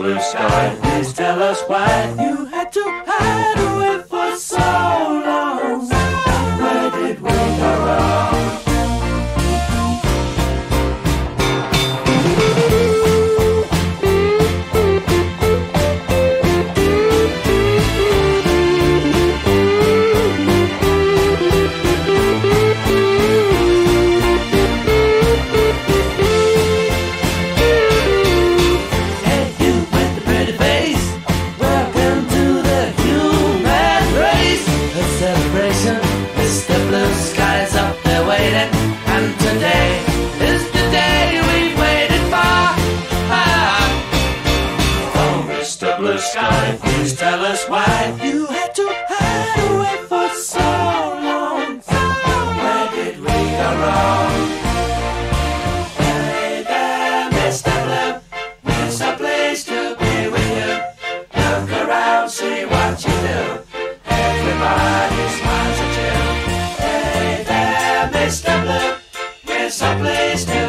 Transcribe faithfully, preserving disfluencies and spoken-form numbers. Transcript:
Blue Sky, please tell us why you had to hide away for so long. Where did we go wrong? Mister Blue Sky's up there waiting, and today is the day we've waited for. Ah. Oh, Mister Blue Sky, please tell us why you had to hide away for so long. Where did we go wrong? Hey there, Mister Blue, it's a place to be with you. Look around, see what you do. Everybody smiles at you. Hey there, Mister Blue, we're so pleased to